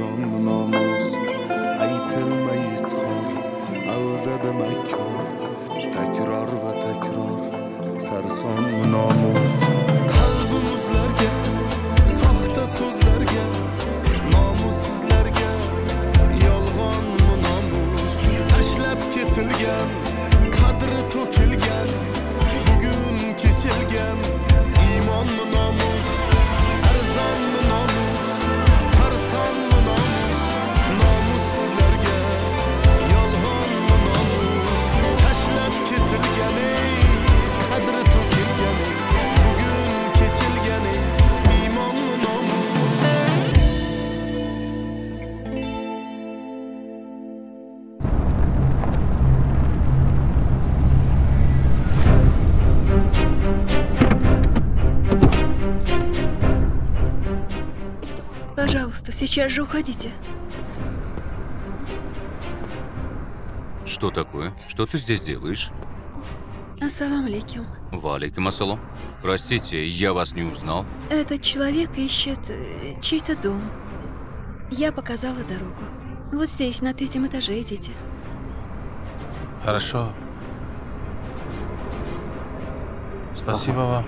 ارزان ناموس aytilmayız xor aldada makkor takror va takror sarson nomus qalbimizlarga soxta so'zlarga nomussizlarga yolg'on nomus tashlab ketilgan qadri to'kilgan bugun kechilgan iymon nomus arzon nomus sarson nomus nomussizlarga yolg'on nomus tashlab ketilgan qadri to'kilgan bugun kechilgan iymon nomus. Пожалуйста, сейчас же уходите. Что такое? Что ты здесь делаешь? Ассалам алейкум. Валейкум ассалам. Простите, я вас не узнал. Этот человек ищет чей-то дом. Я показала дорогу. Вот здесь, на 3-м этаже, идите. Хорошо. Спасибо вам.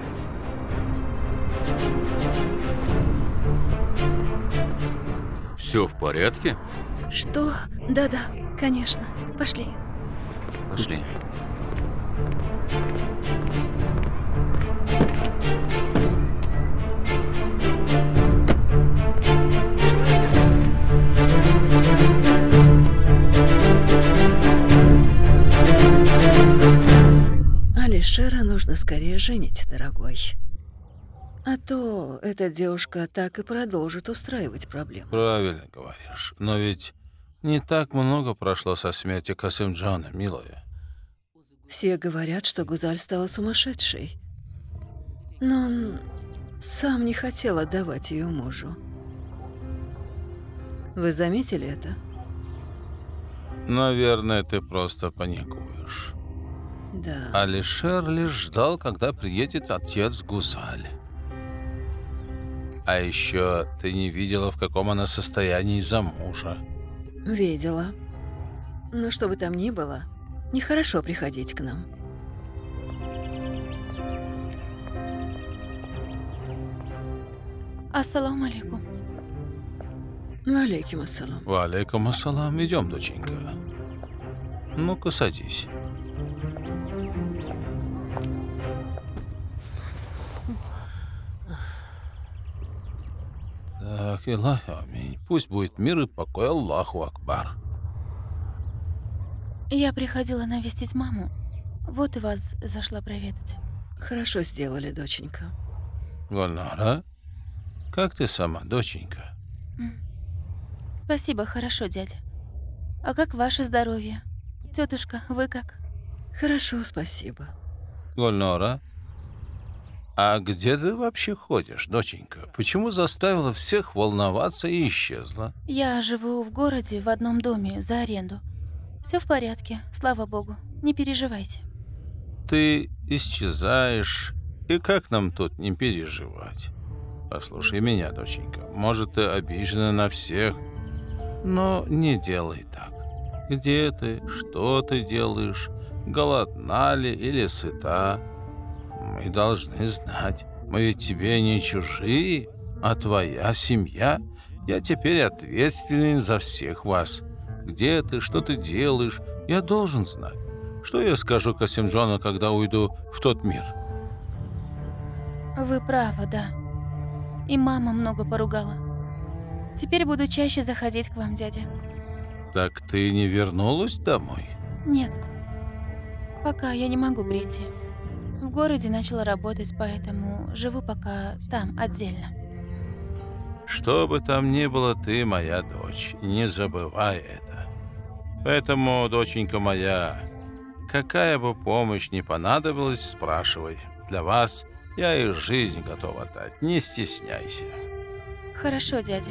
Все в порядке? Что? Да-да, конечно. Пошли. Пошли. Алишера нужно скорее женить, дорогой. А то эта девушка так и продолжит устраивать проблемы. Правильно говоришь. Но ведь не так много прошло со смерти Касымджана, милая. Все говорят, что Гузаль стала сумасшедшей. Но он сам не хотел отдавать ее мужу. Вы заметили это? Наверное, ты просто паникуешь. Да. Алишер лишь ждал, когда приедет отец Гузаль. А еще ты не видела, в каком она состоянии из-за мужа. Видела. Но что бы там ни было, нехорошо приходить к нам. Ассаламу алейкум. Валейкум ассалам. Валейкум ассалам. Идем, доченька. Ну-ка, садись. Так, Илахи, аминь. Пусть будет мир и покой, Аллаху Акбар. Я приходила навестить маму. Вот и вас зашла проведать. Хорошо сделали, доченька. Гульнара, как ты сама, доченька? Спасибо, хорошо, дядя. А как ваше здоровье? Тетушка, вы как? Хорошо, спасибо. Гульнара, а где ты вообще ходишь, доченька? Почему заставила всех волноваться и исчезла? Я живу в городе в одном доме за аренду. Все в порядке, слава богу. Не переживайте. Ты исчезаешь, и как нам тут не переживать? Послушай меня, доченька, может, ты обижена на всех, но не делай так. Где ты? Что ты делаешь? Голодна ли или сыта? Мы должны знать. Мы ведь тебе не чужие, а твоя семья. Я теперь ответственен за всех вас. Где ты? Что ты делаешь? Я должен знать. Что я скажу Касымджану, когда уйду в тот мир? Вы правы, да. И мама много поругала. Теперь буду чаще заходить к вам, дядя. Так ты не вернулась домой? Нет. Пока я не могу прийти. В городе начала работать, поэтому живу пока там, отдельно. Что бы там ни было, ты моя дочь. Не забывай это. Поэтому, доченька моя, какая бы помощь ни понадобилась, спрашивай. Для вас я и жизнь готов отдать. Не стесняйся. Хорошо, дядя.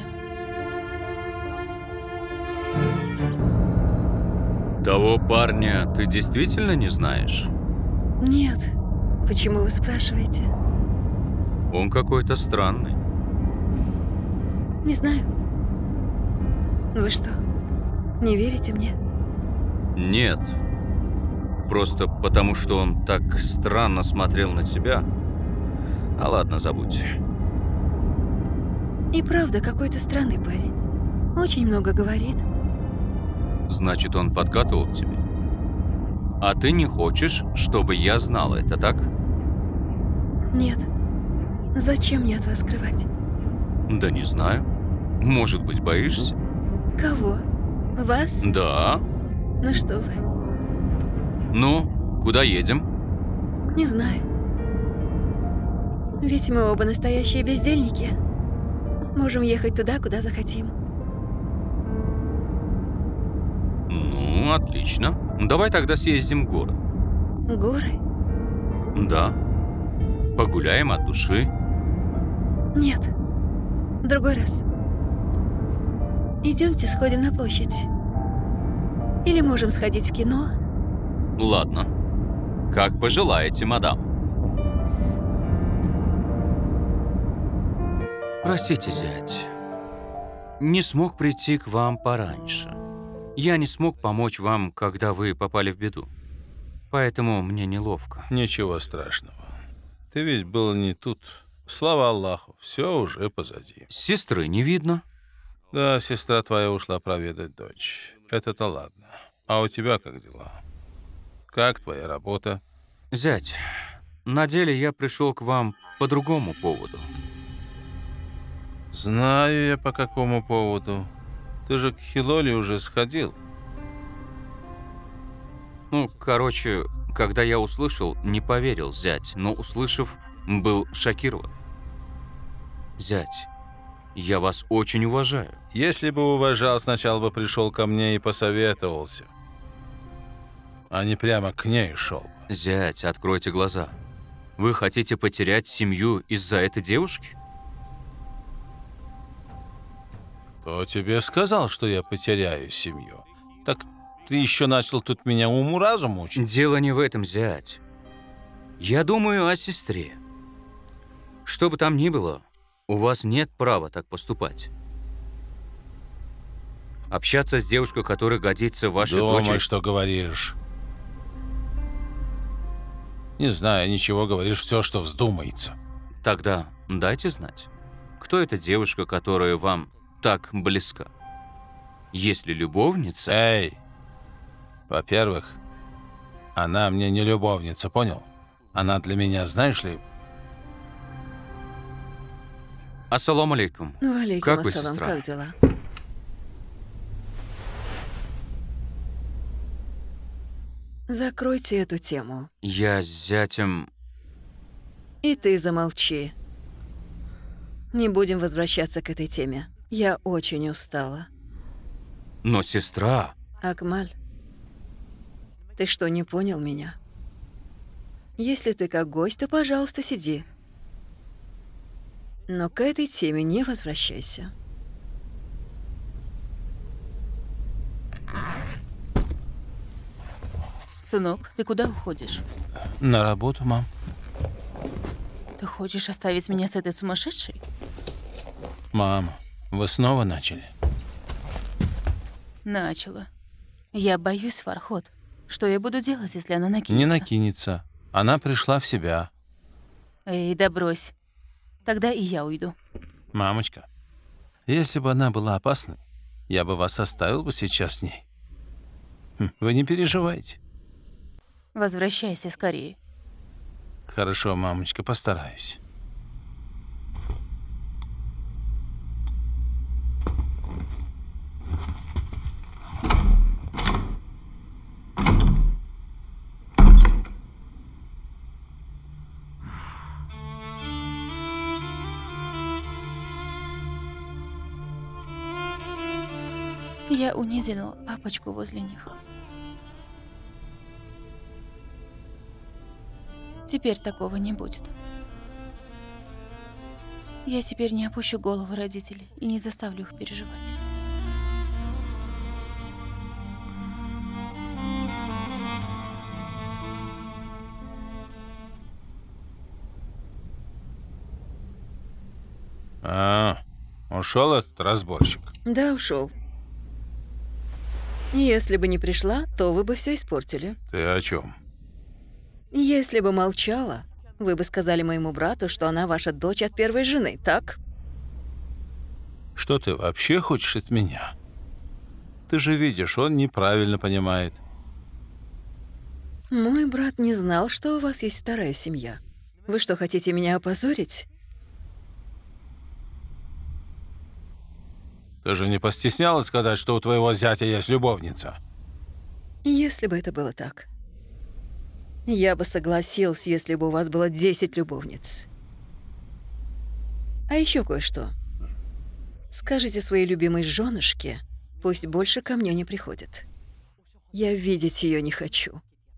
Того парня ты действительно не знаешь? Нет. Почему вы спрашиваете? Он какой-то странный. Не знаю. Вы что, не верите мне? Нет. Просто потому, что он так странно смотрел на тебя. А ладно, забудь. И правда, какой-то странный парень. Очень много говорит. Значит, он подкатывал к тебе? А ты не хочешь, чтобы я знал это, так? Нет. Зачем мне от вас скрывать? Да не знаю. Может быть, боишься? Кого? Вас? Да. Ну что вы? Ну, куда едем? Не знаю. Ведь мы оба настоящие бездельники. Можем ехать туда, куда захотим. Ну, отлично. Давай тогда съездим в город. Горы? Да. Погуляем от души. Нет. В другой раз. Идемте сходим на площадь. Или можем сходить в кино. Ладно. Как пожелаете, мадам. Простите, зять. Не смог прийти к вам пораньше. Я не смог помочь вам, когда вы попали в беду. Поэтому мне неловко. Ничего страшного. Ты ведь был не тут. Слава Аллаху, все уже позади. Сестры не видно. Да, сестра твоя ушла проведать дочь. Это-то ладно. А у тебя как дела? Как твоя работа? Зять, на деле я пришел к вам по другому поводу. Знаю я, по какому поводу. Ты же к Хилоле уже сходил. Ну, короче, когда я услышал, не поверил, зять, но услышав, был шокирован. Зять, я вас очень уважаю. Если бы уважал, сначала бы пришел ко мне и посоветовался. А не прямо к ней шел. Зять, откройте глаза. Вы хотите потерять семью из-за этой девушки? Кто тебе сказал, что я потеряю семью? Так ты еще начал тут меня уму-разуму учить? Дело не в этом, зять. Я думаю о сестре. Что бы там ни было, у вас нет права так поступать. Общаться с девушкой, которая годится вашей Думай, дочери... что говоришь. Не знаю, ничего говоришь, все, что вздумается. Тогда дайте знать, кто эта девушка, которая вам так близка? Если любовница... Эй! Во-первых, она мне не любовница, понял? Она для меня, знаешь ли... Ассаламу алейкум. Валейкум Как вы, ассалам, сестра? как дела? Закройте эту тему. Я с зятем... И ты замолчи. Не будем возвращаться к этой теме. Я очень устала. Но сестра... Акмаль, ты что, не понял меня? Если ты как гость, то, пожалуйста, сиди. Но к этой теме не возвращайся. Сынок, ты куда уходишь? На работу, мам. Ты хочешь оставить меня с этой сумасшедшей? Мам, вы снова начали? Начала. Я боюсь, Фархот. Что я буду делать, если она накинется? Не накинется. Она пришла в себя. Эй, да брось. Тогда и я уйду. Мамочка, если бы она была опасной, я бы вас оставил бы сейчас с ней. Вы не переживайте. Возвращайся скорее. Хорошо, мамочка, постараюсь. Я унизила папочку возле них. Теперь такого не будет. Я теперь не опущу голову родителей и не заставлю их переживать. Ушел этот разборщик. Да, ушел. Если бы не пришла, то вы бы все испортили. Ты о чем? Если бы молчала, вы бы сказали моему брату, что она ваша дочь от первой жены, так? Что ты вообще хочешь от меня? Ты же видишь, он неправильно понимает. Мой брат не знал, что у вас есть вторая семья. Вы что, хотите меня опозорить? Ты же не постеснялась сказать, что у твоего зятя есть любовница? Если бы это было так. Я бы согласился, если бы у вас было 10 любовниц. А еще кое-что. Скажите своей любимой женушке, пусть больше ко мне не приходит. Я видеть ее не хочу.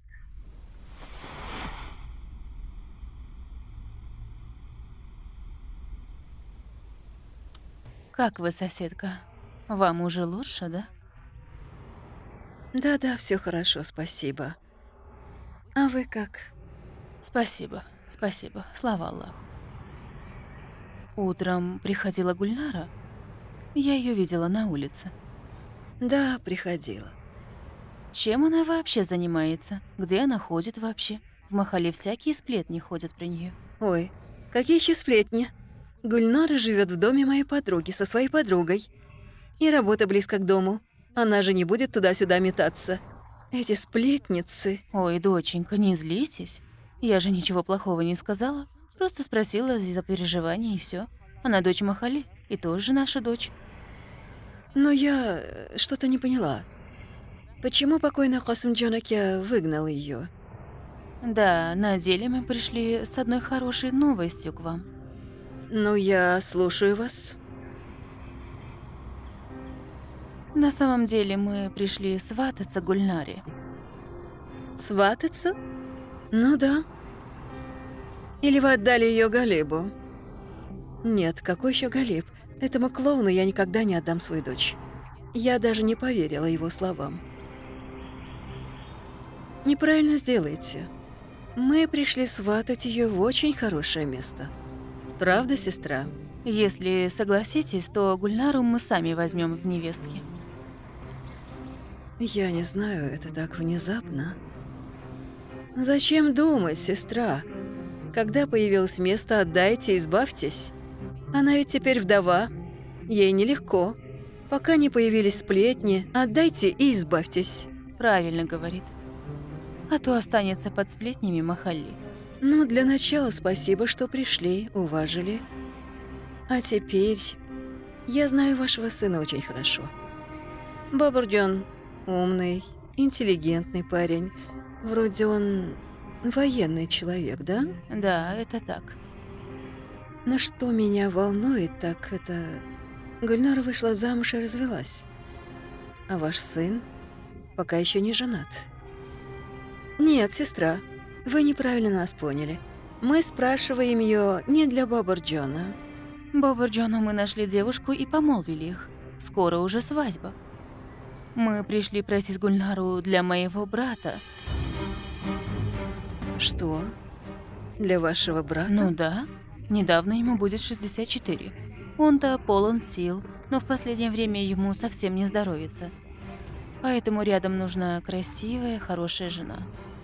Как вы, соседка? Вам уже лучше, да? Да-да, все хорошо, спасибо. А вы как? Спасибо, спасибо, слава Аллаху. Утром приходила Гульнара. Я ее видела на улице. Да, приходила. Чем она вообще занимается? Где она ходит вообще? В Махале всякие сплетни ходят про нее. Ой, какие еще сплетни? Гульнара живет в доме моей подруги со своей подругой. И работа близко к дому. Она же не будет туда-сюда метаться. Эти сплетницы... Ой, доченька, не злитесь. Я же ничего плохого не сказала. Просто спросила из-за переживаний и все. Она дочь Махали и тоже наша дочь. Но я что-то не поняла. Почему покойный Касым Джанаке выгнал ее? Да, на деле мы пришли с одной хорошей новостью к вам. Ну, я слушаю вас. На самом деле мы пришли свататься Гульнаре. Свататься? Ну да. Или вы отдали ее Галибу? Нет, какой еще Галиб? Этому клоуну я никогда не отдам свою дочь. Я даже не поверила его словам. Неправильно сделаете. Мы пришли сватать ее в очень хорошее место. Правда, сестра? Если согласитесь, то Гульнару мы сами возьмем в невестки. Я не знаю, это так внезапно. Зачем думать, сестра? Когда появилось место, отдайте, избавьтесь. Она ведь теперь вдова. Ей нелегко. Пока не появились сплетни, отдайте и избавьтесь. Правильно говорит. А то останется под сплетнями Махалли. Ну, для начала спасибо, что пришли, уважили. А теперь... Я знаю вашего сына очень хорошо. Бабурджон умный, интеллигентный парень. Вроде он военный человек, да? Да, это так. Но что меня волнует, так это... Гульнара вышла замуж и развелась. А ваш сын пока еще не женат. Нет, сестра, вы неправильно нас поняли. Мы спрашиваем ее не для Бабурджона. Бабурджону мы нашли девушку и помолвили их. Скоро уже свадьба. Мы пришли просить Гульнару для моего брата. Что? Для вашего брата? Ну да. Недавно ему будет 64. Он-то полон сил, но в последнее время ему совсем не здоровится. Поэтому рядом нужна красивая, хорошая жена.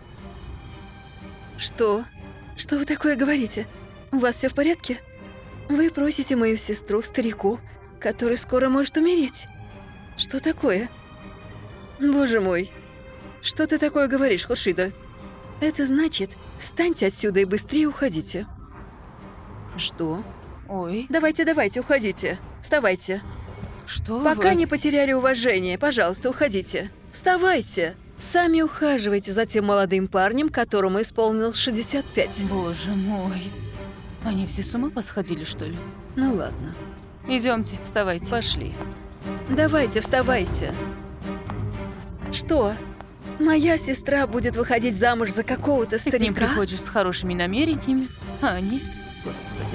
Что? Что вы такое говорите? У вас все в порядке? Вы просите мою сестру, старику, который скоро может умереть. Что такое? Боже мой. Что ты такое говоришь, Хуршида? Это значит, встаньте отсюда и быстрее уходите. Что? Ой, Давайте, уходите. Вставайте. что Пока вы? не потеряли уважение, пожалуйста, уходите. Вставайте. Сами ухаживайте за тем молодым парнем, которому исполнилось 65. Боже мой. Они все с ума посходили, что ли? Ну ладно, Идемте, вставайте. пошли. Давайте, вставайте. Что? Моя сестра будет выходить замуж за какого-то Ты к ним старика? приходишь с хорошими намерениями, а они... Господи.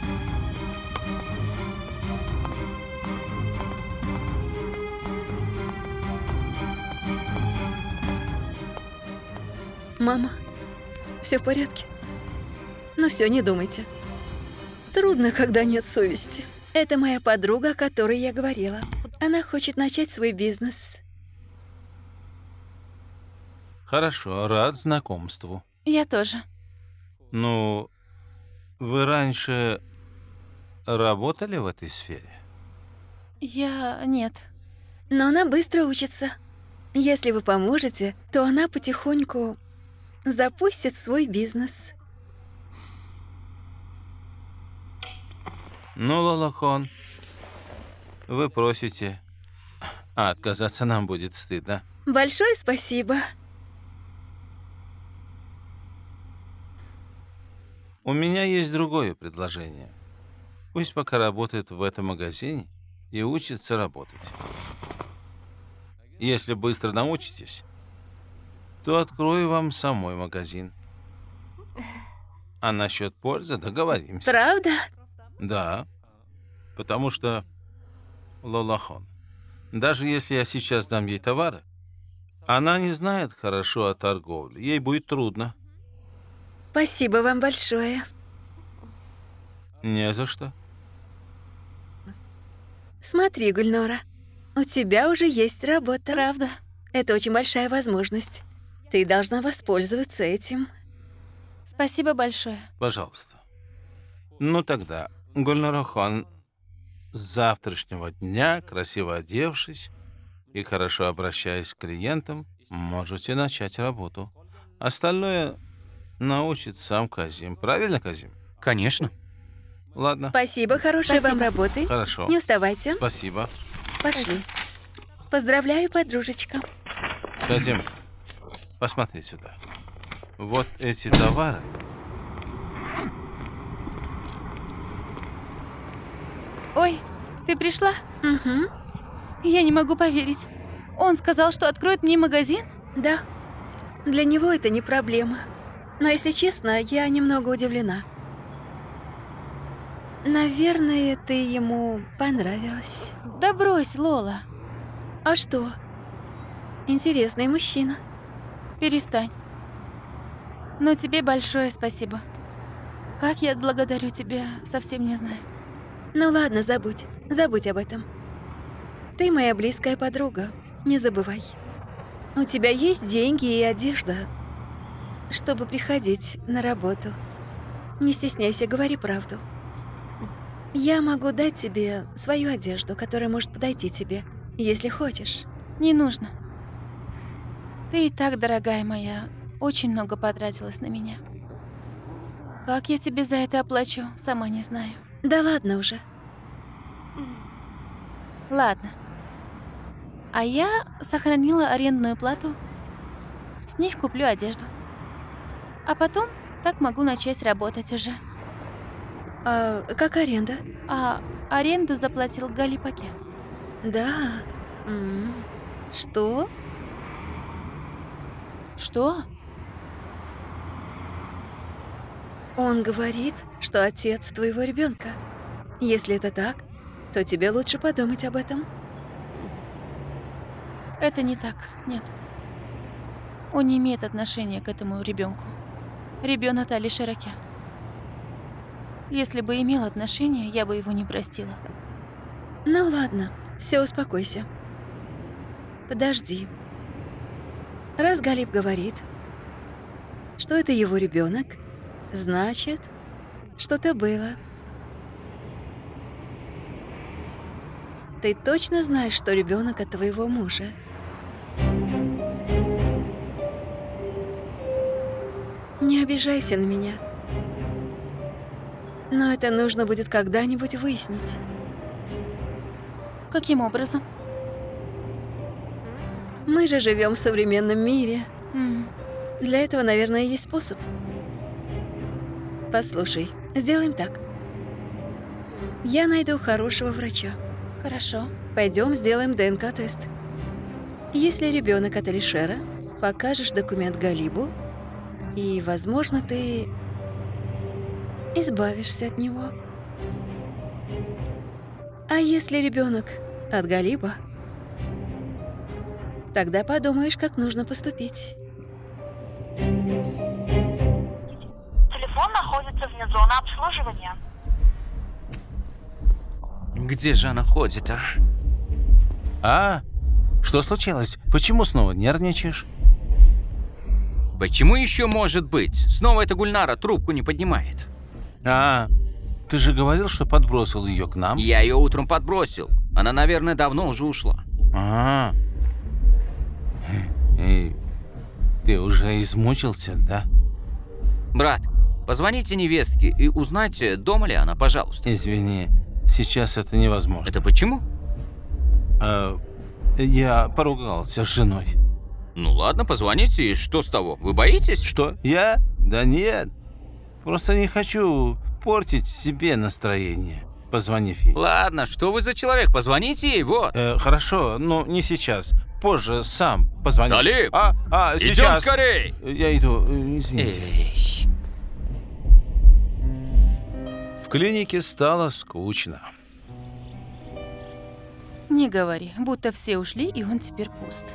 Мама, все в порядке? Ну все, не думайте. Трудно, когда нет совести. Это моя подруга, о которой я говорила. Она хочет начать свой бизнес. Хорошо, рад знакомству. Я тоже. Ну, вы раньше работали в этой сфере? Нет. Но она быстро учится. Если вы поможете, то она потихоньку запустит свой бизнес. Ну, Лолохон, вы просите, а отказаться нам будет стыдно. Большое спасибо. У меня есть другое предложение. Пусть пока работает в этом магазине и учится работать. Если быстро научитесь, то открою вам самой магазин. А насчет пользы договоримся. Правда? Да, потому что, Лолохон, даже если я сейчас дам ей товары, она не знает хорошо о торговле, ей будет трудно. Спасибо вам большое. Не за что. Смотри, Гульнора, у тебя уже есть работа. Правда? Это очень большая возможность. Ты должна воспользоваться этим. Спасибо большое. Пожалуйста. Ну тогда, Гульнара-хан, с завтрашнего дня, красиво одевшись и хорошо обращаясь к клиентам, можете начать работу. Остальное научит сам Казим. Правильно, Казим? Конечно. Ладно. Спасибо, хорошей Спасибо. вам работы. Хорошо. Не уставайте. Спасибо. Пошли. Поздравляю, подружечка. Казим, посмотри сюда. Вот эти товары. Ой, ты пришла? Угу. Я не могу поверить. Он сказал, что откроет мне магазин? Да. Для него это не проблема. Но, если честно, я немного удивлена. Наверное, ты ему понравилась. Да брось, Лола. А что? Интересный мужчина. Перестань. Но тебе большое спасибо. Как я отблагодарю тебя, совсем не знаю. Ну ладно, забудь. Забудь об этом. Ты моя близкая подруга. Не забывай. У тебя есть деньги и одежда, чтобы приходить на работу. Не стесняйся, говори правду. Я могу дать тебе свою одежду, которая может подойти тебе, если хочешь. Не нужно. Ты и так, дорогая моя, очень много потратилась на меня. Как я тебе за это оплачу, сама не знаю. Да ладно уже. Ладно. А я сохранила арендную плату. С них куплю одежду. А потом так могу начать работать уже. А как аренда? А аренду заплатил Галипаке. Да. Что? Что? Он говорит, что отец твоего ребенка. Если это так, то тебе лучше подумать об этом. Это не так, нет. Он не имеет отношения к этому ребенку. Ребенок Али Шираке. Если бы имел отношение, я бы его не простила. Ну ладно, все, успокойся. Подожди. Раз Галиб говорит, что это его ребенок, значит, что-то было. Ты точно знаешь, что ребенок от твоего мужа? Не обижайся на меня. Но это нужно будет когда-нибудь выяснить. Каким образом? Мы же живем в современном мире. Для этого, наверное, есть способ. Послушай, сделаем так. Я найду хорошего врача. Хорошо. Пойдем сделаем ДНК-тест. Если ребенок от Алишера, покажешь документ Галибу, и, возможно, ты избавишься от него. А если ребенок от Галиба, тогда подумаешь, как нужно поступить. Телефон находится вне зоны обслуживания. Где же она ходит, а? А? Что случилось? Почему снова нервничаешь? Почему еще может быть? Снова эта Гульнара трубку не поднимает. А, ты же говорил, что подбросил ее к нам? Я ее утром подбросил. Она, наверное, давно уже ушла. А, и ты уже измучился, да? Брат, позвоните невестке и узнайте, дома ли она, пожалуйста. Извини, сейчас это невозможно. Это почему? Я поругался с женой. Ну ладно, позвоните, и что с того? Вы боитесь? Что? Я? Да нет. Просто не хочу портить себе настроение, позвонив ей. Ладно, что вы за человек? Позвоните ей, вот. Хорошо, но не сейчас. Позже сам позвоню. Талиб! Сейчас. Идем скорей! Я иду, извините. Эй. В клинике стало скучно. Не говори, будто все ушли, и он теперь пуст.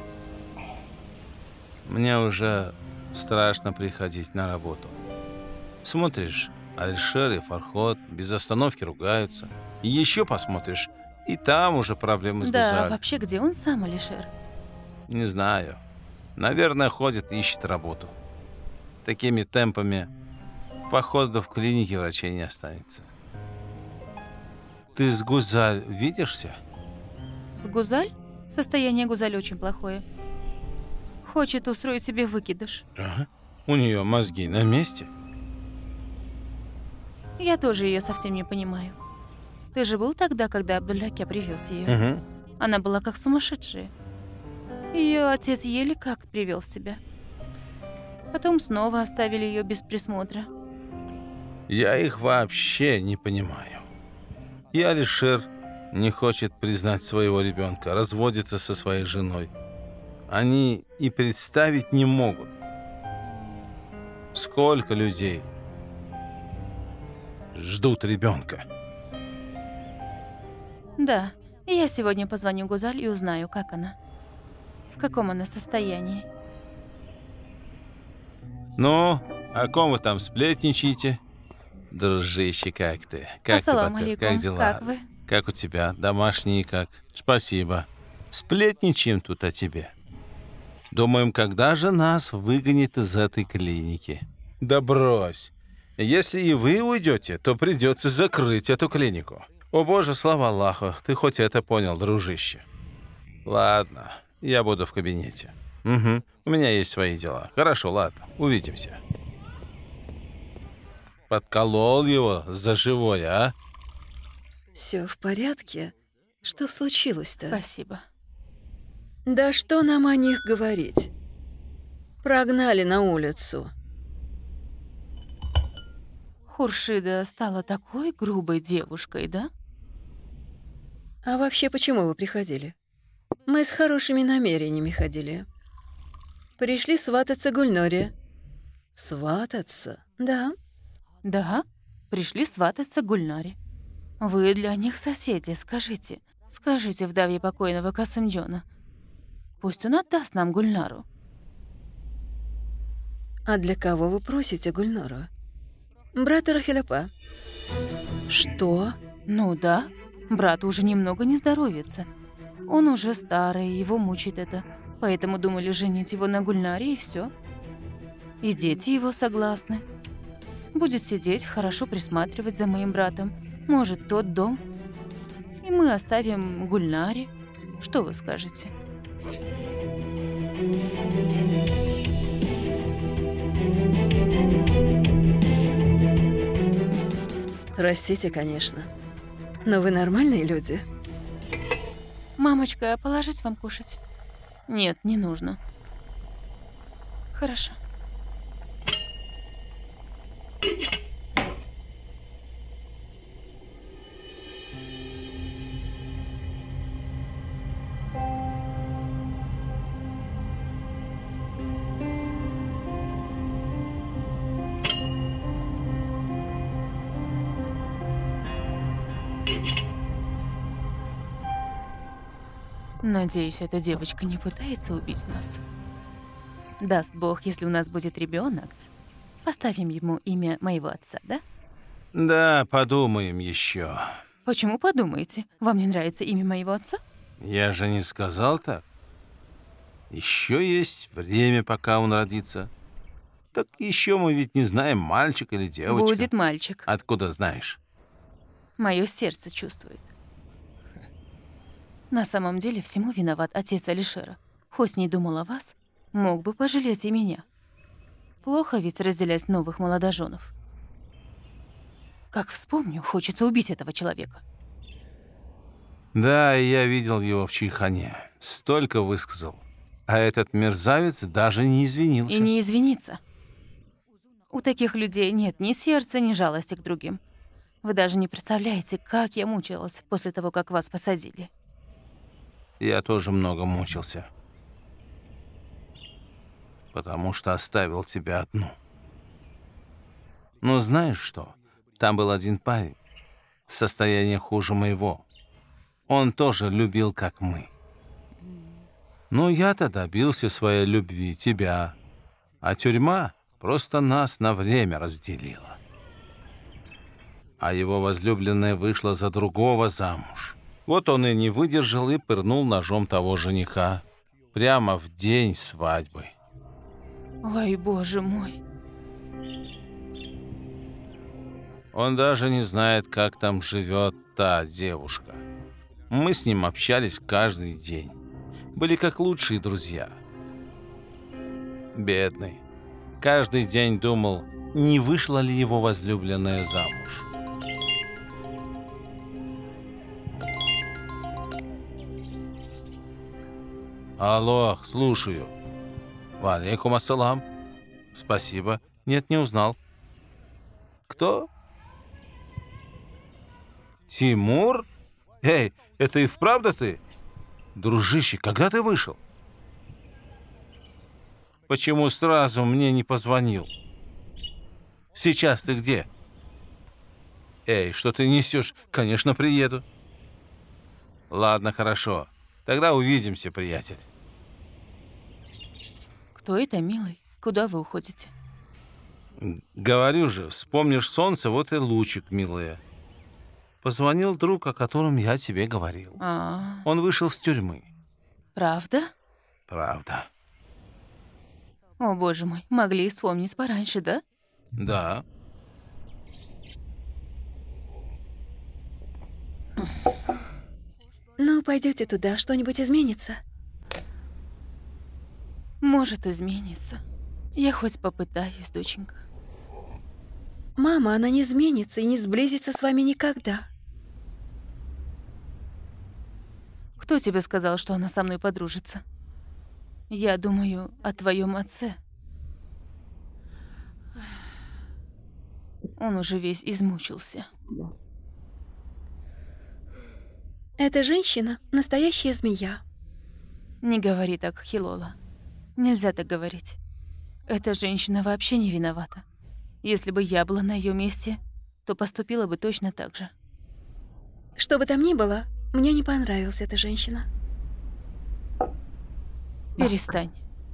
Мне уже страшно приходить на работу. Смотришь, Алишер и Фархот без остановки ругаются. И еще посмотришь, и там уже проблемы с Да, Гузаль. вообще, где он сам, Алишер? Не знаю. Наверное, ходит, ищет работу. Такими темпами, походу, в клинике врачей не останется. Ты с Гузаль видишься? С Гузаль? Состояние Гузаль очень плохое. Хочет устроить себе выкидыш. Ага. У нее мозги на месте. Я тоже ее совсем не понимаю. Ты же был тогда, когда Абдулляке привез ее? Угу. Она была как сумасшедшая. Ее отец еле как привел в себя. Потом снова оставили ее без присмотра. Я их вообще не понимаю. И Алишер не хочет признать своего ребенка, разводится со своей женой. Они и представить не могут, сколько людей ждут ребенка. Да, я сегодня позвоню Гузаль и узнаю, как она. В каком она состоянии. Ну, о ком вы там сплетничаете? Дружище, как ты? Как Ассаламу ты, алейкум. как дела? Как вы? Как у тебя? Домашние как? Спасибо. Сплетничаем тут о тебе. Думаем, когда же нас выгонят из этой клиники? Да брось. Если и вы уйдете, то придется закрыть эту клинику. О боже, слава Аллаху, ты хоть это понял, дружище. Ладно, я буду в кабинете. Угу, у меня есть свои дела. Хорошо, ладно, увидимся. Подколол его за живое, а? Все в порядке? Что случилось-то? Спасибо. Да что нам о них говорить? Прогнали на улицу. Хуршида стала такой грубой девушкой, да? А вообще, почему вы приходили? Мы с хорошими намерениями ходили. Пришли свататься Гульноре. Свататься? Да. Да, пришли свататься к Гульнаре. Вы для них соседи, скажите. Скажите вдове покойного Касымджона. Пусть он отдаст нам Гульнару. А для кого вы просите Гульнору? Брата Рахиляпа. Что? Ну да, брату уже немного не здоровится. Он уже старый, его мучит это. Поэтому думали женить его на Гульнаре, и все. И дети его согласны. Будет сидеть, хорошо присматривать за моим братом. Может, тот дом. И мы оставим Гульнаре. Что вы скажете? Простите, конечно. Но вы нормальные люди? Мамочка, положить вам кушать? Нет, не нужно. Хорошо. Надеюсь, эта девочка не пытается убить нас. Даст Бог, если у нас будет ребенок, поставим ему имя моего отца, да? Да, подумаем еще. Почему подумаете? Вам не нравится имя моего отца? Я же не сказал так. Еще есть время, пока он родится. Так еще мы ведь не знаем, мальчик или девочка. Будет мальчик. Откуда знаешь? Мое сердце чувствует. На самом деле всему виноват отец Алишера. Хоть не думал о вас, мог бы пожалеть и меня. Плохо ведь разделять новых молодоженов. Как вспомню, хочется убить этого человека. Да, я видел его в чайхане. Столько высказал. А этот мерзавец даже не извинился. И не извиниться. У таких людей нет ни сердца, ни жалости к другим. Вы даже не представляете, как я мучилась после того, как вас посадили. Я тоже много мучился. Потому что оставил тебя одну. Но знаешь что? Там был один парень. Состояние хуже моего. Он тоже любил, как мы. Но я-то добился своей любви, тебя. А тюрьма просто нас на время разделила. А его возлюбленная вышла за другого замуж. Вот он и не выдержал и пырнул ножом того жениха. Прямо в день свадьбы. Ой, боже мой. Он даже не знает, как там живет та девушка. Мы с ним общались каждый день. Были как лучшие друзья. Бедный. Каждый день думал, не вышла ли его возлюбленная замуж. Алло, слушаю. Валейкум ассалам. Спасибо. Нет, не узнал. Кто? Тимур? Эй, это и вправду ты? Дружище, когда ты вышел? Почему сразу мне не позвонил? Сейчас ты где? Эй, что ты несешь? Конечно, приеду. Ладно, хорошо. Тогда увидимся, приятель. Кто это, милый? Куда вы уходите? Говорю же, вспомнишь солнце, вот и лучик, милая. Позвонил друг, о котором я тебе говорил. Он вышел с тюрьмы. Правда? Правда. О, боже мой, могли и вспомнить пораньше, да? Да. Ну, пойдете туда, что-нибудь изменится? Может, изменится. Я хоть попытаюсь, доченька. Мама, она не изменится и не сблизится с вами никогда. Кто тебе сказал, что она со мной подружится? Я думаю о твоем отце. Он уже весь измучился. Эта женщина — настоящая змея. Не говори так, Хилола. Нельзя так говорить. Эта женщина вообще не виновата. Если бы я была на ее месте, то поступила бы точно так же. Что бы там ни было, мне не понравилась эта женщина. Перестань.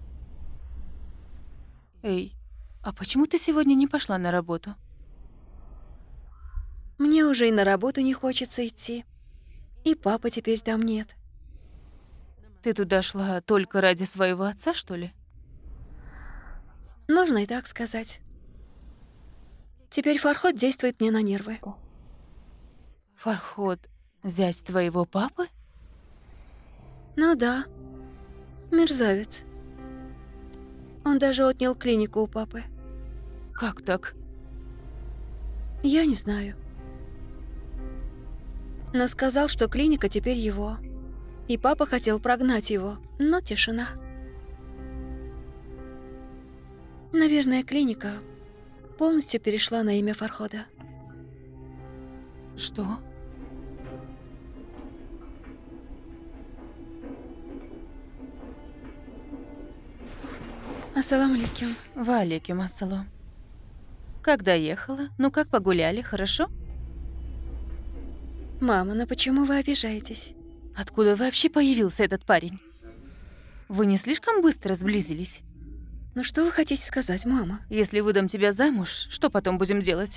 Эй, а почему ты сегодня не пошла на работу? Мне уже и на работу не хочется идти. И папы теперь там нет. Ты туда шла только ради своего отца, что ли? Можно и так сказать. Теперь Фарход действует мне на нервы. Фарход, зять твоего папы? Ну да, мерзавец. Он даже отнял клинику у папы. Как так? Я не знаю. Но сказал, что клиника теперь его. И папа хотел прогнать его, но тишина. Наверное, клиника полностью перешла на имя Фархода. Что? Ассаламу алейкум. Валейкум ассалам. Когда ехала? Ну как погуляли, хорошо? Мама, ну почему вы обижаетесь? Откуда вообще появился этот парень? Вы не слишком быстро сблизились? Ну что вы хотите сказать, мама? Если выдам тебя замуж, что потом будем делать?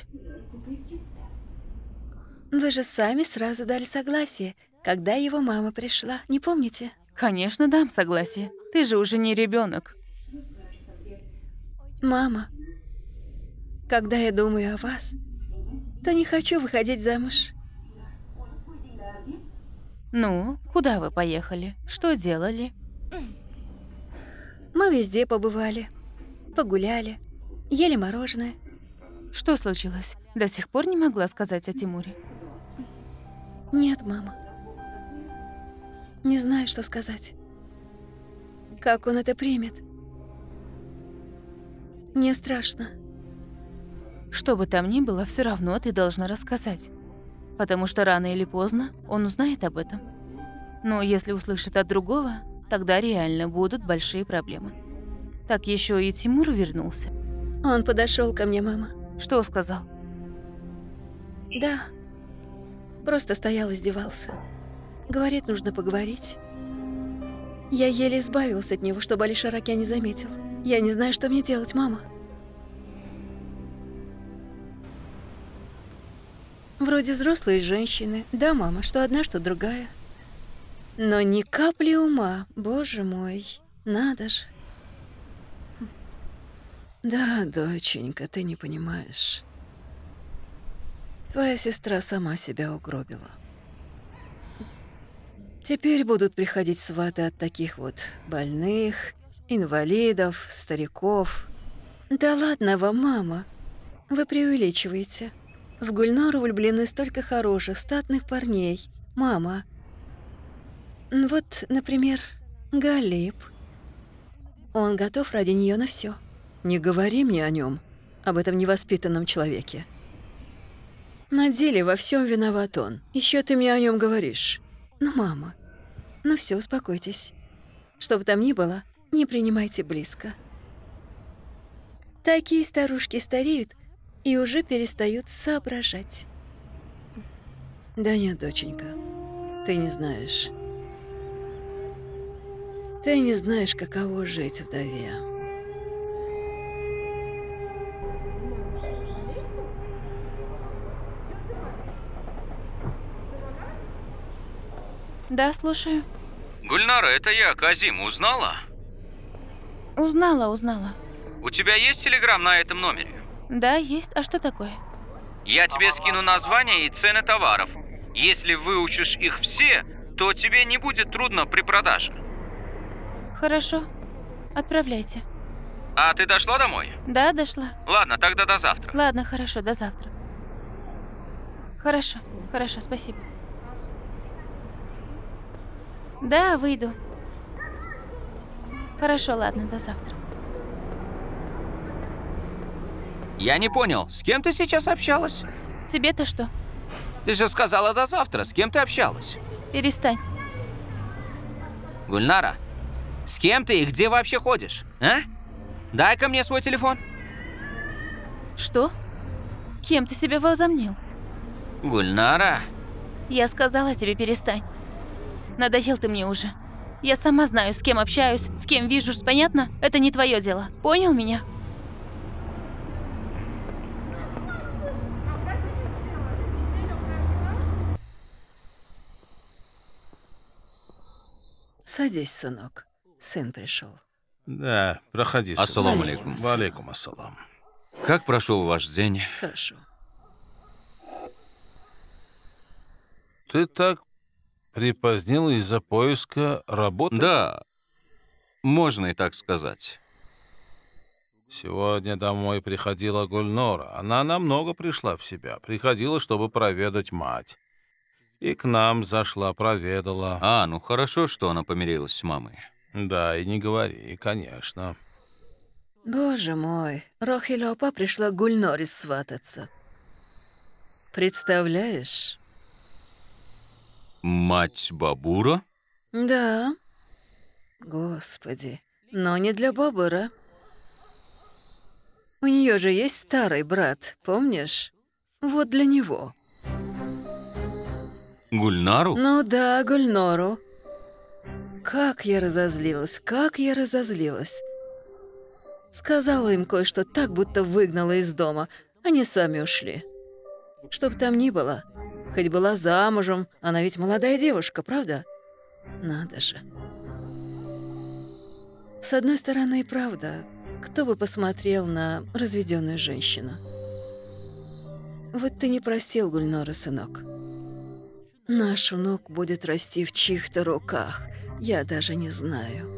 Вы же сами сразу дали согласие, когда его мама пришла, не помните? Конечно, дам согласие. Ты же уже не ребенок. Мама, когда я думаю о вас, то не хочу выходить замуж. Ну, куда вы поехали? Что делали? Мы везде побывали, погуляли, ели мороженое. Что случилось? До сих пор не могла сказать о Тимуре. Нет, мама. Не знаю, что сказать. Как он это примет? Мне страшно. Что бы там ни было, все равно ты должна рассказать. Потому что рано или поздно он узнает об этом. Но если услышит от другого, тогда реально будут большие проблемы. Так еще и Тимур вернулся. Он подошел ко мне, мама. Что сказал? Да. Просто стоял, издевался. Говорит, нужно поговорить. Я еле избавилась от него, чтобы Али Шаракян не заметил. Я не знаю, что мне делать, мама. Вроде взрослые женщины. Да, мама, что одна, что другая. Но ни капли ума, боже мой. Надо же. Да, доченька, ты не понимаешь. Твоя сестра сама себя угробила. Теперь будут приходить сваты от таких вот больных, инвалидов, стариков. Да ладно вам, мама. Вы преувеличиваете. В Гульнору влюблены столько хороших, статных парней. Мама. Вот, например, Галиб. Он готов ради нее на все. Не говори мне о нем, об этом невоспитанном человеке. На деле во всем виноват он. Еще ты мне о нем говоришь. Ну, мама, ну все, успокойтесь. Что бы там ни было, не принимайте близко. Такие старушки стареют и уже перестают соображать. Да нет, доченька, ты не знаешь. Ты не знаешь, каково жить вдове. Да, слушаю. Гульнара, это я, Казим. Узнала? Узнала. У тебя есть телеграм на этом номере? Да, есть. А что такое? Я тебе скину названия и цены товаров. Если выучишь их все, то тебе не будет трудно при продаже. Хорошо. Отправляйте. А ты дошла домой? Да, дошла. Ладно, тогда до завтра. Ладно, хорошо, до завтра. Хорошо, спасибо. Да, выйду. Хорошо, ладно, до завтра. Я не понял, с кем ты сейчас общалась? Тебе-то что? Ты же сказала до завтра, с кем ты общалась? Перестань. Гульнара, с кем ты и где вообще ходишь, а? Дай-ка мне свой телефон. Что? Кем ты себя возомнил? Гульнара? Я сказала тебе, перестань. Надоел ты мне уже. Я сама знаю, с кем общаюсь, с кем вижусь, понятно? Это не твое дело. Понял меня? Садись, сынок. Сын пришел. Да, проходи. сын. Ассаламу алейкум. Валейкум ассалам. Как прошел ваш день? Хорошо. Ты так припозднил из-за поиска работы? Да, можно и так сказать. Сегодня домой приходила Гульнора. Она намного пришла в себя. Приходила, чтобы проведать мать. И к нам зашла, проведала. А, ну хорошо, что она помирилась с мамой. Да, и не говори, конечно. Боже мой, Рохилёпа пришла к Гульноре свататься. Представляешь? Мать Бабура? Да. Господи, но не для Бабура. У нее же есть старый брат, помнишь? Вот для него. Гульнару? Ну да, Гульнору. Как я разозлилась. Сказала им кое-что так, будто выгнала из дома. Они сами ушли. Чтоб там ни было, хоть была замужем, она ведь молодая девушка, правда? Надо же. С одной стороны, и правда, Кто бы посмотрел на разведенную женщину? Вот ты не простил Гульнора, сынок. Наш внук будет расти в чьих-то руках. Я даже не знаю.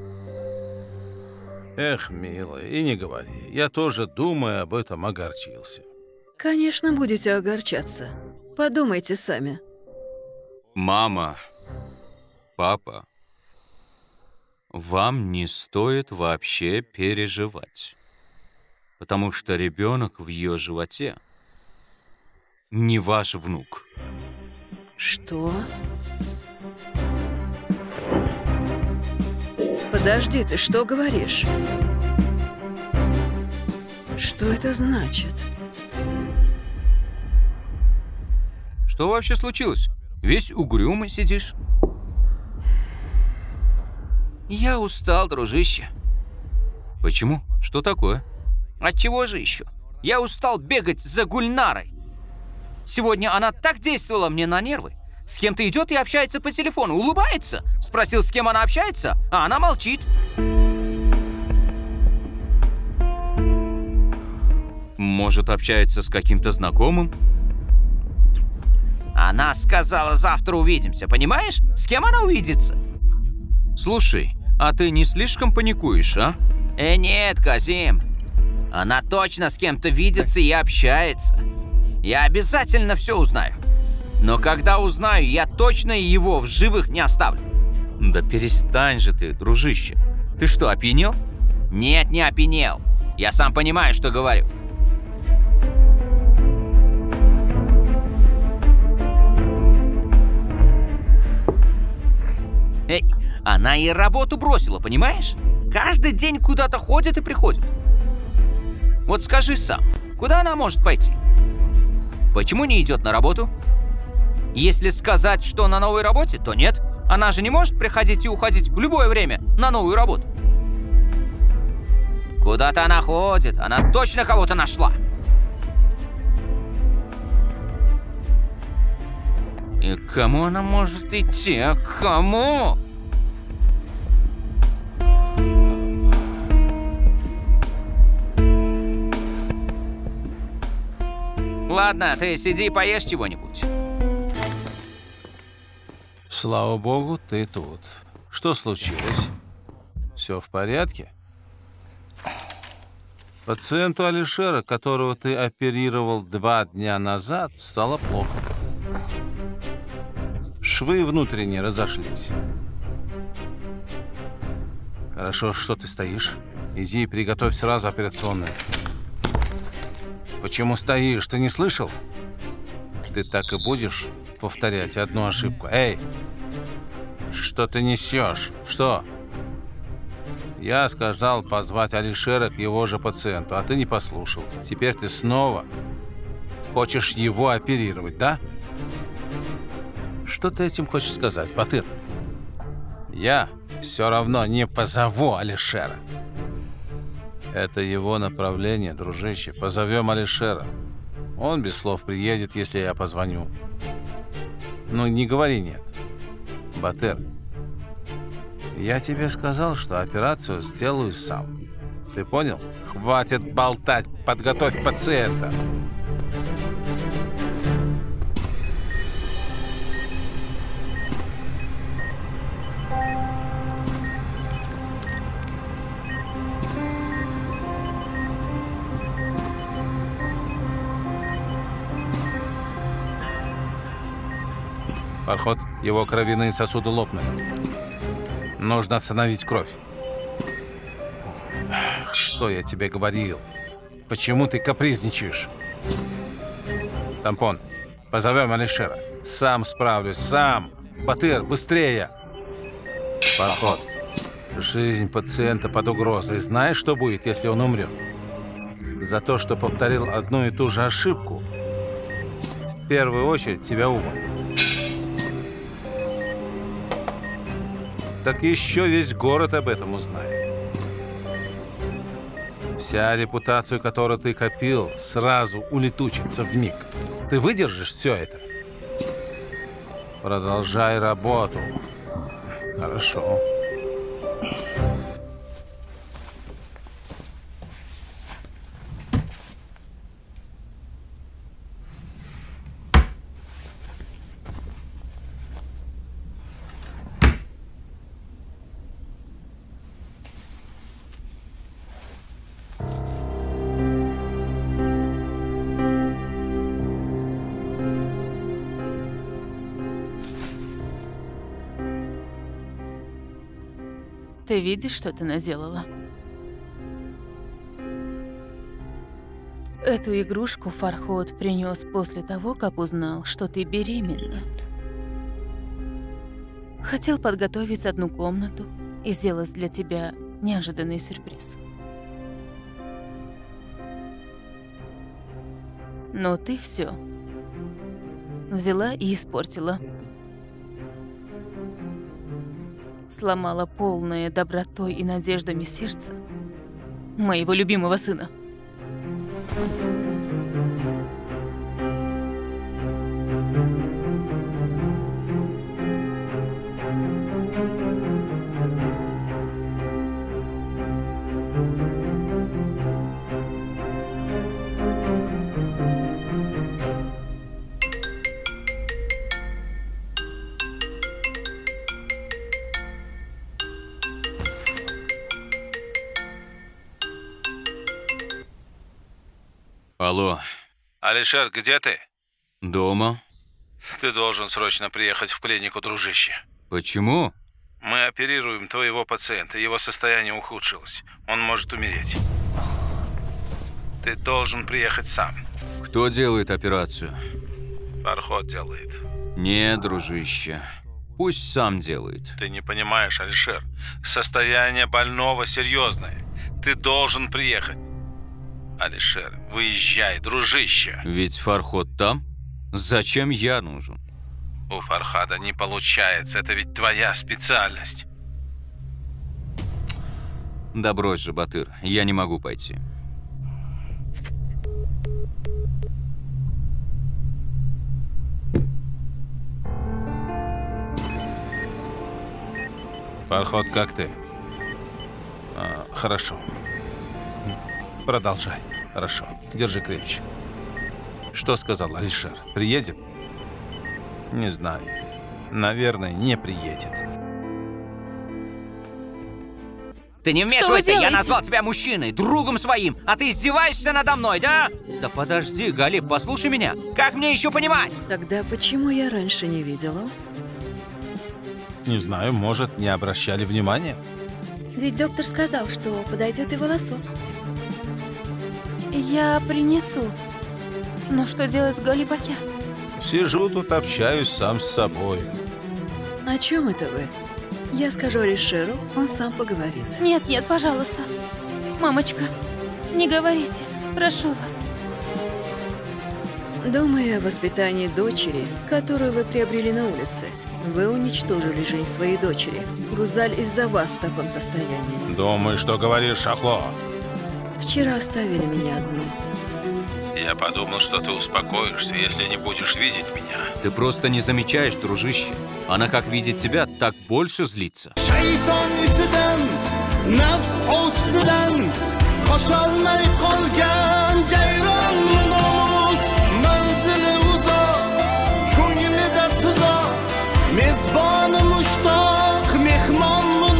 Эх, милая, и не говори. Я тоже, думая об этом, огорчился. Конечно, будете огорчаться. Подумайте сами. Мама, папа, вам не стоит вообще переживать, потому что ребенок в ее животе не ваш внук. Что? Подожди, ты что говоришь? Что это значит? Что вообще случилось? Весь угрюмый сидишь. Я устал, дружище. Почему? Что такое? От чего же еще? Я устал бегать за Гульнарой. Сегодня она так действовала мне на нервы. С кем-то идет и общается по телефону, улыбается. Спросил, с кем она общается, а она молчит. Может, общается с каким-то знакомым? Она сказала, завтра увидимся, понимаешь? С кем она увидится? Слушай, а ты не слишком паникуешь, а? Нет, Казим. Она точно с кем-то видится и общается. Я обязательно все узнаю. Но когда узнаю, я точно его в живых не оставлю. Да перестань же ты, дружище. Ты что, опьянел? Нет, не опьянел. Я сам понимаю, что говорю. Эй, она и работу бросила, понимаешь? Каждый день куда-то ходит и приходит. Вот скажи сам, куда она может пойти? Почему не идет на работу? Если сказать, что на новой работе, то нет. Она же не может приходить и уходить в любое время на новую работу. Куда-то она ходит, она точно кого-то нашла. И к кому она может идти, а к кому? Ладно, ты сиди и поешь чего-нибудь. Слава богу, ты тут. Что случилось? Все в порядке? Пациенту Алишера, которого ты оперировал 2 дня назад, стало плохо. Швы внутренне разошлись. Хорошо, что ты стоишь. Иди и приготовь сразу операционную. Почему стоишь? Ты не слышал? Ты так и будешь повторять одну ошибку. Эй! Что ты несешь? Что? Я сказал позвать Алишера к его же пациенту, а ты не послушал. Теперь ты снова хочешь его оперировать, да? Что ты этим хочешь сказать, Батыр? Я все равно не позову Алишера. Это его направление, дружище. Позовем Алишера. Он без слов приедет, если я позвоню. Ну, не говори нет. Батыр, я тебе сказал, что операцию сделаю сам. Ты понял? Хватит болтать, подготовь пациента. Парход, его кровяные сосуды лопнули. Нужно остановить кровь. Что я тебе говорил? Почему ты капризничаешь? Тампон, позовем Алишера. Сам справлюсь, сам. Батыр, быстрее. Парход, жизнь пациента под угрозой. Знаешь, что будет, если он умрет? За то, что повторил одну и ту же ошибку, в первую очередь тебя уволят. Так еще весь город об этом узнает. Вся репутацию, которую ты копил, сразу улетучится вмиг. Ты выдержишь все это? Продолжай работу. Хорошо. Ты видишь, что ты наделала? Эту игрушку Фарход принес после того, как узнал, что ты беременна. Хотел подготовить одну комнату и сделать для тебя неожиданный сюрприз. Но ты все взяла и испортила. Сломала полное добротой и надеждами сердце моего любимого сына. Алло. Алишер, где ты? Дома. Ты должен срочно приехать в клинику, дружище. Почему? Мы оперируем твоего пациента. Его состояние ухудшилось. Он может умереть. Ты должен приехать сам. Кто делает операцию? Фарход делает. Нет, дружище. Пусть сам делает. Ты не понимаешь, Алишер. Состояние больного серьезное. Ты должен приехать. Алишер, выезжай, дружище. Ведь Фарход там? Зачем я нужен? У Фархада не получается. Это ведь твоя специальность. Да брось же, Батыр. Я не могу пойти. Фарход, как ты? Хорошо. Продолжай. Хорошо. Держи крепче. Что сказал Алишер? Приедет? Не знаю. Наверное, не приедет. Ты не вмешивайся, я делаете? назвал тебя мужчиной, другом своим, а ты издеваешься надо мной, да? Да подожди, Галиб, послушай меня. Как мне еще понимать? Тогда почему я раньше не видела? Не знаю, может, не обращали внимания? Ведь доктор сказал, что подойдет и волосок. Я принесу. Но что делать с Галибаке? Сижу тут, общаюсь сам с собой. О чем это вы? Я скажу Алишеру, он сам поговорит. Нет, нет, пожалуйста. Мамочка, не говорите. Прошу вас. Думая о воспитании дочери, которую вы приобрели на улице, вы уничтожили жизнь своей дочери. Гузаль из-за вас в таком состоянии. Думаешь, что говоришь, Шахло? Вчера оставили меня одну. Я подумал, что ты успокоишься, если не будешь видеть меня. Ты просто не замечаешь, дружище. Она как видит тебя, так больше злится. Şeytan isidən, nefs olsudan, kaçalmay qalgan ceyranlı namus, menzili uzak, ko'ngli de tuzak, mezboni mushtaq, mehmon mu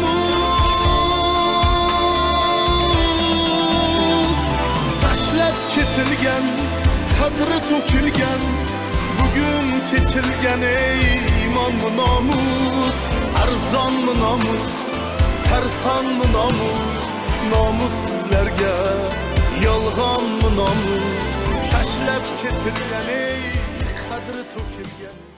namus. Tashlab ketilgan, qadri to'kilgan, bugun kechilgan ey iymon mu namus, arzon mu namus, sarson mu namus, nomuslarga yolg'on mu namus, tashlab ketilgan ey qadri to'kilgan